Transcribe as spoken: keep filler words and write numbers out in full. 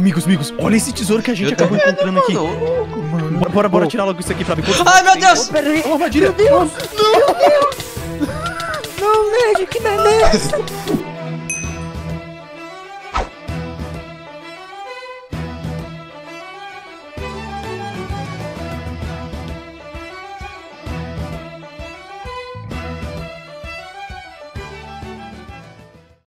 Amigos, amigos, olha esse tesouro que a gente Eu acabou tô encontrando aqui. mano. Bora, bora, bora tirar logo isso aqui pra ver. Ai, meu Deus! Pera aí. Uma armadilha. Meu Deus! Não, Ned, que merda é essa?